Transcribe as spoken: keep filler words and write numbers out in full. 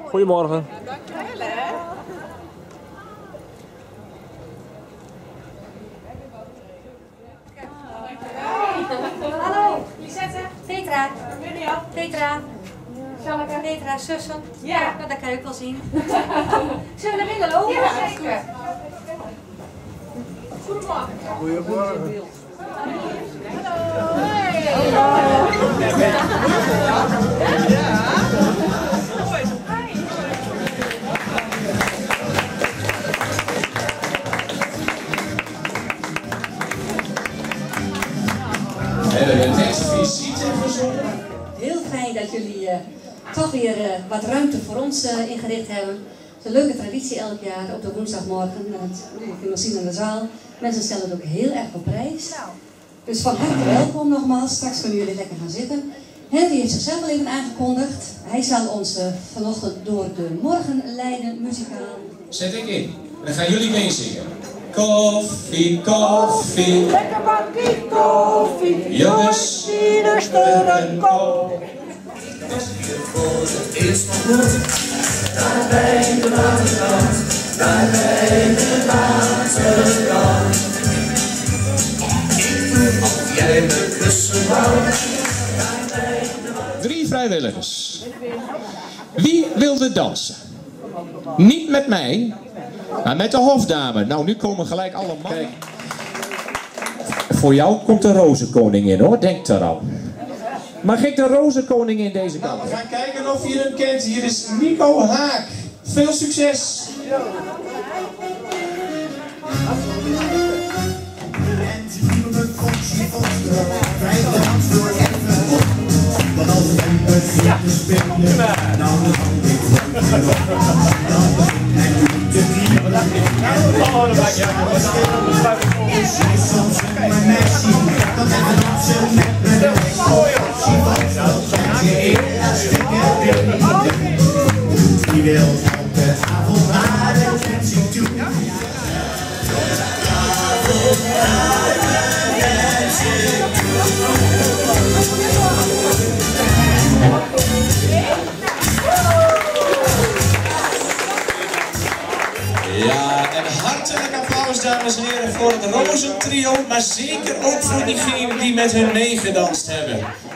Goedemorgen. Hallo, Lisette. Petra. Mirjam. Petra. Janneke. Petra, zussen. Ja. Nou, dat kan je ook wel zien. Zullen we naar binnen lopen? Ja, zeker. Goedemorgen. Goedemorgen. Hebben we deze visite verzonnen? Heel fijn dat jullie uh, toch weer uh, wat ruimte voor ons uh, ingericht hebben. Het is een leuke traditie elk jaar op de woensdagmorgen. En dat kun je zien in de zaal. Mensen stellen het ook heel erg op prijs. Dus van harte welkom nogmaals. Straks kunnen jullie lekker gaan zitten. Henry heeft zichzelf al even aangekondigd. Hij zal ons uh, vanochtend door de morgen leiden, muzikaal. Zet ik in. Dan gaan jullie meezingen. Koffie, koffie. Lekker bakkie koffie. Jongens, ieder stuur een kop. Als ik je voor het eerst ontmoet, daar bij de waterkant, daar bij de waterkant. Ik vroeg of jij me kussen wou, daar bij de waterkant. Drie vrijwilligers. Wie wilde dansen? Niet met mij, maar met de hofdame. Nou, nu komen gelijk alle mannen. Voor jou komt de rozenkoningin hoor, denk eraan. Mag ik de rozenkoningin deze kant? Nou, we gaan kijken of je hem kent. Hier is Nico Haak. Veel succes! En ze liepen me foxy foxy, vijf dans voor even op. Want als hij begint te spelen, dan vang ik van de rok. Dan begint hij nu te kriebelen. En zij is soms een meisje, dan even dansen met me. Foxy foxy, en je elastieke billen. Die wil elke avond naar de dancing toe. Ja, en hartelijk applaus dames en heren voor het rozentrio, maar zeker ook voor diegenen die met hun meegedanst hebben.